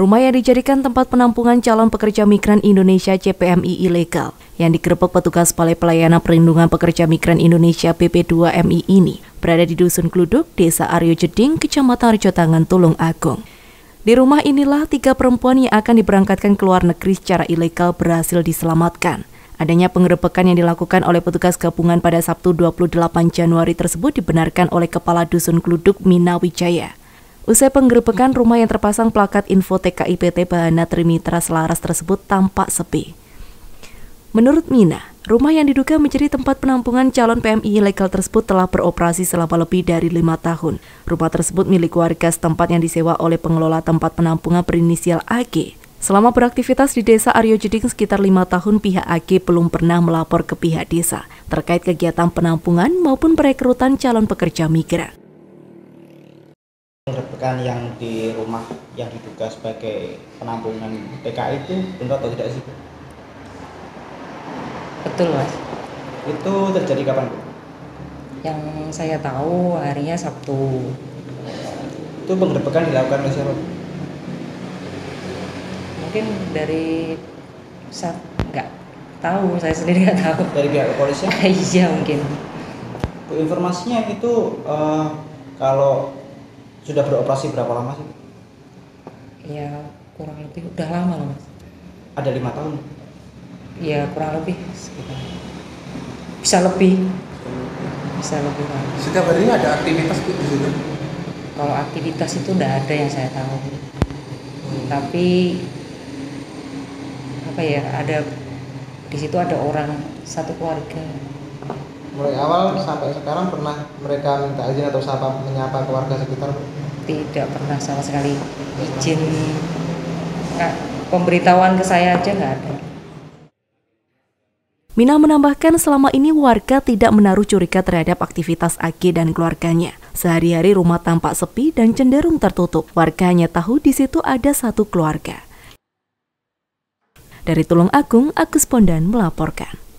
Rumah yang dijadikan tempat penampungan calon pekerja migran Indonesia CPMI ilegal yang digerebek petugas Balai Pelayanan Perlindungan Pekerja Migran Indonesia BP2MI ini berada di Dusun Gluduk, Desa Aryo Jeding, Kecamatan Rejotangan, Tulung Agung. Di rumah inilah 3 perempuan yang akan diberangkatkan ke luar negeri secara ilegal berhasil diselamatkan. Adanya penggerebekan yang dilakukan oleh petugas gabungan pada Sabtu 28 Januari tersebut dibenarkan oleh Kepala Dusun Gluduk Mina Wijaya. Usai penggerebekan, rumah yang terpasang plakat info TKI PT Bahana Trimitra Selaras tersebut tampak sepi. Menurut Mina, rumah yang diduga menjadi tempat penampungan calon PMI ilegal tersebut telah beroperasi selama lebih dari 5 tahun. Rumah tersebut milik warga setempat yang disewa oleh pengelola tempat penampungan berinisial AG. Selama beraktivitas di Desa Aryo Jeding sekitar 5 tahun, pihak AG belum pernah melapor ke pihak desa terkait kegiatan penampungan maupun perekrutan calon pekerja migran. Penggerebekan yang di rumah yang diduga sebagai penampungan PKI itu benar atau tidak sih? Betul, Mas. Itu terjadi kapan, Bu? Yang saya tahu harinya Sabtu. Itu penggerebekan dilakukan oleh siapa? Mungkin dari nggak tahu, saya sendiri nggak tahu. Dari pihak kepolisian? Iya mungkin. Bu, informasinya itu kalau sudah beroperasi berapa lama sih? Ya kurang lebih udah lama loh, Mas. Ada 5 tahun? Ya kurang lebih sekitar. Bisa lebih. Setiap hari ada aktivitas di situ? Kalau aktivitas itu udah ada yang saya tahu. Tapi apa ya, ada di situ ada orang satu keluarga. Mulai awal sampai sekarang pernah mereka minta izin atau menyapa keluarga sekitar? Tidak pernah sama sekali izin. Pemberitahuan ke saya aja nggak ada. Mina menambahkan selama ini warga tidak menaruh curiga terhadap aktivitas AG dan keluarganya. Sehari-hari rumah tampak sepi dan cenderung tertutup. Warga hanya tahu di situ ada satu keluarga. Dari Tulung Agung, Agus Pondan melaporkan.